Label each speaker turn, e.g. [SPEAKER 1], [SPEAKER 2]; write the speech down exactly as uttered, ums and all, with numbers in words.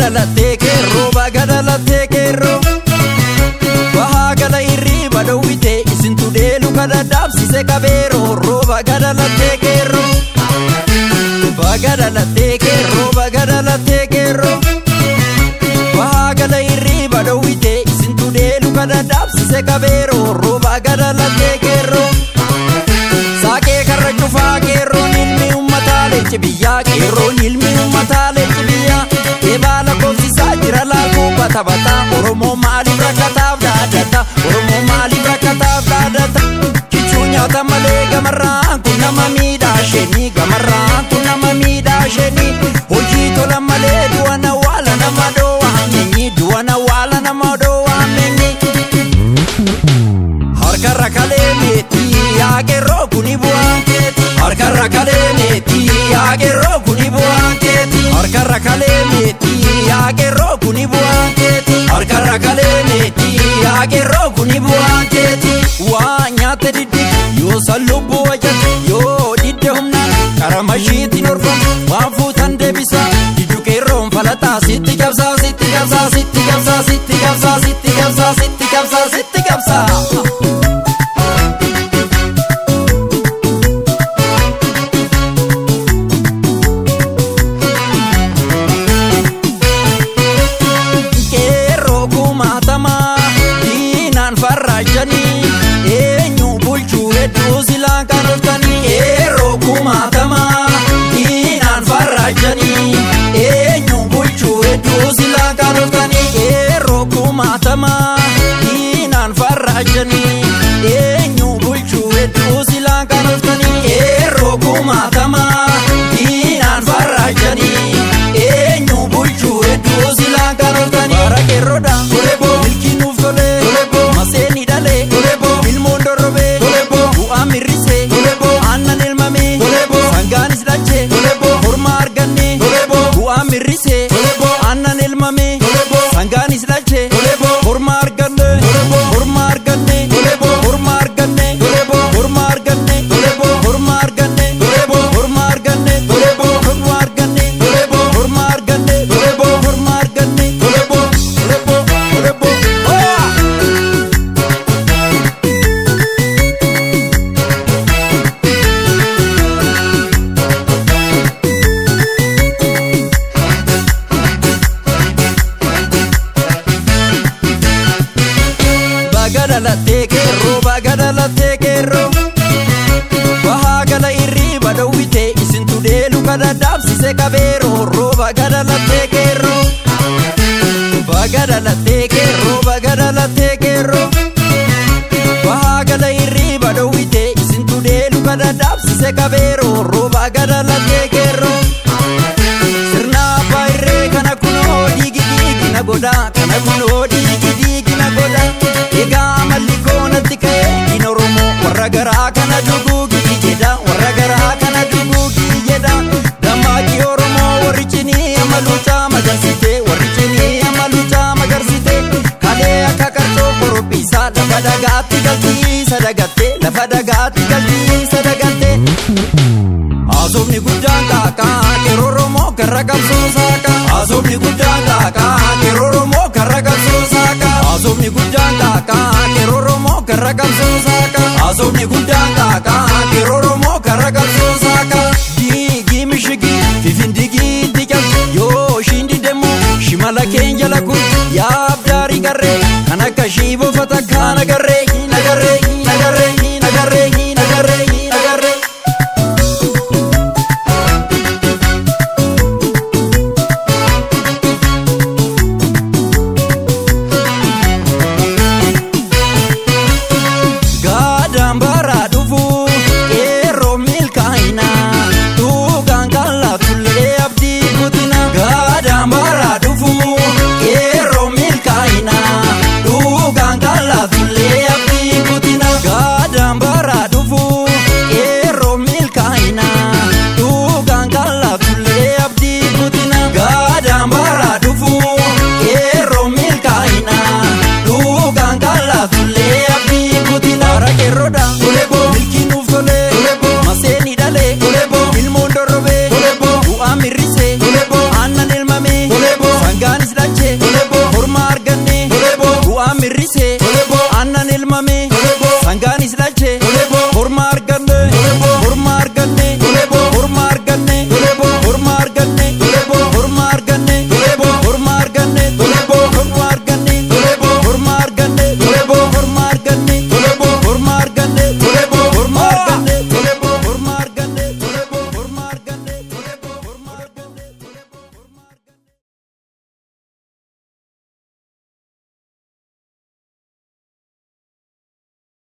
[SPEAKER 1] Bagadalatte kerro, bagadalatte kerro. Bahagala irri badawite isintu delu kada dabsise kabero ro bagadalatte kerro. Bagadalatte kerro, bagadalatte kerro. Bahagala irri badawite isintu delu kada dabsise kabero ro bagadalatte kerro. Sake karra chufa kerro nilmi ummatale chibiya kerro nilmi ummatale chibiya. Ebala kofisa jira la kuba tabata oromo mali brakata data oromo mali brakata data kichunya tamale gamarra kuna mamida sheni gamarra kuna mamida sheni hoji to la male duana wala na mado wamenyi duana wala na mado wamenyi harka rakale meti age ro kuni buanketi harka rakale meti age ro kuni buanketi harka rakale meti age ro kuni buanketi harka rakale meti age ro kuni buanketi wa nyate didi yo salubu wajat yo didde humna karamashiti norfam wafu tande bisa diduke rom falata sitti kabsa sitti kabsa sitti kabsa sitti kabsa sitti kabsa sitti kabsa sitti kabsa enyu bulchu hedduu silaa kan oltanii yeroo kumaatamaa diinaan farrajanii enyu bulchu hedduu silaa kan oltanii yeroo kumaatamaa diinaan farrajanii enyu bulchu hedduu silaa kan oltanii yeroo kumaatamaa diinaan farrajanii enyu bulchu hedduu silaa kan oltanii bara kerroodha olebo milkiinuuf tole olebo maseni dale olebo ilmondo robe olebo uamirise olebo annan ilmame olebo sanganis dache olebo horma arganne olebo uamirise olebo annan ilmame olebo sanganis dache olebo horma arganne olebo horma arganne olebo horma arganne olebo horma arganne olebo horma arganne olebo horma arganne olebo horma arganne olebo horma arganne olebo horma arganne olebo olebo olebo bagadalatte kerro, bagadalatte kerro. Bahagala irri badawite isintu delu kada dabsise kabero ro bagadalatte kerro. Bagadalatte kerro, bagadalatte kerro. Bahagala irri badawite isintu delu kada dabsise kabero ro bagadalatte kerro. Sirna bayre kana kuno digi digi na goda kana kuno digi digi na goda. Ega malikona tike inoromo waragara kana dugugi jeda waragara kana dugugi jeda damagi oromo warichini amalucha magarsite warichini amalucha magarsite kale akakarto korobisa lafadagati galti sadagate lafadagati galti sadagate azobni gudanga ka keroromo karagabso saka azobni gudanga ka keroromo karagabso saka azobni gudanga ka keroromo karagabso saka azobni gudanga ka keroromo karagabso saka digi mishigi fifindigi dikam yo shindi demo shimala kenjala ku ya abdari garre kanaka shibo fatakana garre nagarre nagarre nagarre nagarre nagarre Abdi mirrise